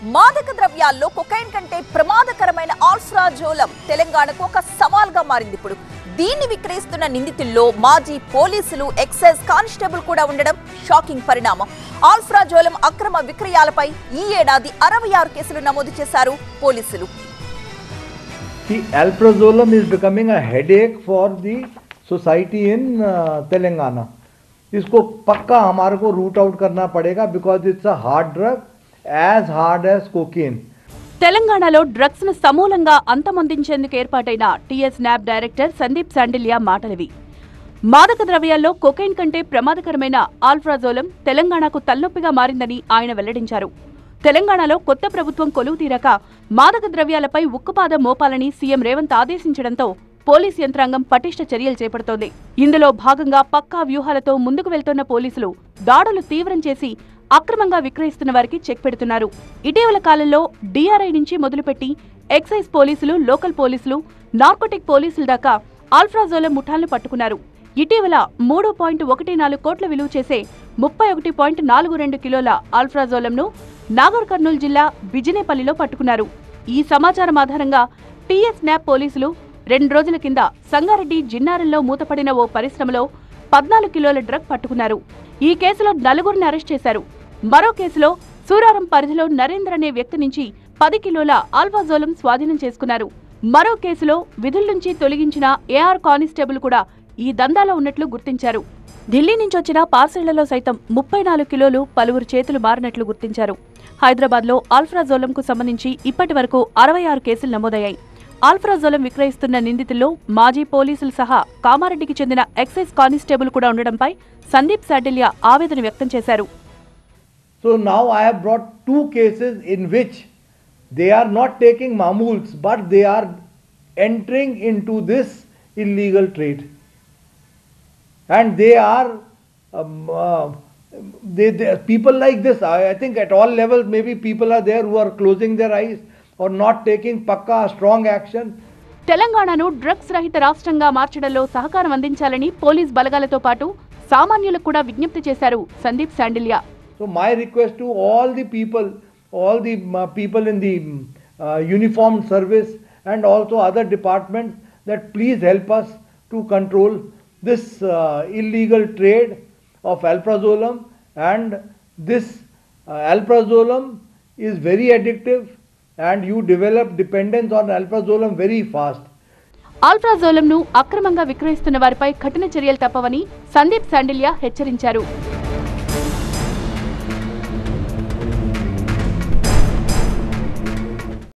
మాదక ద్రవ్యాల్లో కొకైన్ కంటే ప్రమాదకరమైన ఆల్ఫ్రాజోలం తెలంగాణకు ఒక సవాల్గా మారింది. ఇప్పుడు దీన్ని విక్రయిస్తున్న నిందితుల్లో మాజీ పోలీసులు, ఎక్సైజ్ కానిస్టేబుల్ కూడా ఉండడం షాకింగ్ పరిణామం. ఆల్ఫ్రాజోలం అక్రమ విక్రయాలపై ఈ ఏడాది 66 కేసులు నమోదు చేశారు పోలీసులు. The alprazolam is becoming a headache for the society in Telangana. इसको पक्का हमारे को रूट आउट करना पड़ेगा because it's a hard drug, as hard as cocaine. తెలంగాణలో డ్రగ్స్ ను సమూలంగా అంతమొందించేందుకు ఏర్పాటైన TS NAB director Sandeep Shandilya మాటలవి. మాదక ద్రవ్యాల్లో కొకైన్ కంటే ప్రమాదకరమైన ఆల్ఫ్రాజోలం తెలంగాణకు తలనొప్పిగా మారిందని ఆయన వెల్లడించారు. తెలంగాణలో కొత్త ప్రభుత్వం కొలువు తీరాక మాదక ద్రవ్యాలపై ఉక్కుపాదం మోపాలని సీఎం రేవంత్ ఆదేశించడంతో పోలీస్ యంత్రాంగం పటిష్ట చర్యలు చేపడుతోంది. ఇందులో భాగంగా పక్కా వ్యూహాలతో ముందుకు వెళ్తున్న పోలీసులు దాడులు తీవ్రం చేసి అక్రమంగా విక్రయిస్తున్న వారికి చెక్ పెడుతున్నారు. ఇటీవల కాలంలో డీఆర్ఐ నుంచి మొదలుపెట్టి ఎక్సైజ్ పోలీసులు, లోకల్ పోలీసులు, నార్కోటిక్ పోలీసుల దాకా ఆల్ఫ్రాజోలం ముఠాలను పట్టుకున్నారు. ఇటీవల 3.14 కోట్ల విలువ చేసే 31.42 కిలోల ఆల్ఫ్రాజోలంను నాగర్ కర్నూలు జిల్లా బిజినేపల్లిలో పట్టుకున్నారు. ఈ సమాచారం ఆధారంగా టీఎస్ న్యాబ్ పోలీసులు 2 రోజుల కింద సంగారెడ్డి జిన్నారంలో మూతపడిన ఓ పరిశ్రమలో 14 కిలోల డ్రగ్ పట్టుకున్నారు. ఈ కేసులో 4గురిని అరెస్ట్ చేశారు. మరో కేసులో సూరారం పరిధిలో నరేంద్ర అనే వ్యక్తి నుంచి 10 కిలోల ఆల్ఫాజోలం స్వాధీనం చేసుకున్నారు. మరో కేసులో విధుల నుంచి తొలగించిన ఏఆర్ కానిస్టేబుల్ కూడా ఈ దందాలో ఉన్నట్లు గుర్తించారు. ఢిల్లీ నుంచి వచ్చిన పార్సెళ్లలో సైతం 34 కిలోలు పలువురు చేతులు మారినట్లు గుర్తించారు. హైదరాబాద్లో ఆల్ఫ్రాజోలంకు సంబంధించి ఇప్పటి వరకు 66 కేసులు నమోదయ్యాయి. ఆల్ఫ్రాజోలం విక్రయిస్తున్న నిందితుల్లో మాజీ పోలీసులు సహా కామారెడ్డికి చెందిన ఎక్సైజ్ కానిస్టేబుల్ కూడా ఉండడంపై సందీప్ శాండిల్యా ఆవేదన వ్యక్తం చేశారు. So now I have brought 2 cases in which they are not taking mamuls but they are entering into this illegal trade. And they are people like this. I think at all levels maybe people are there who are closing their eyes or not taking pakka strong action. తెలంగాణను drugs రహిత రాష్ట్రంగా మార్చడంలో సహకారం అందించాలని police బలగాలతో పాటు సామాన్యులకు కూడా విజ్ఞప్తి చేశారు Sandeep Sandilya. So my request to all the people in the uniformed service and also other departments that please help us to control this illegal trade of alprazolam, and this alprazolam is very addictive and you develop dependence on alprazolam very fast. ఆల్ఫ్రాజోలంను అక్రమంగా విక్రయిస్తున్న వారిపై కఠిన చర్యలు తప్పవని సందీప్ శాండిల్యా హెచ్చరించారు.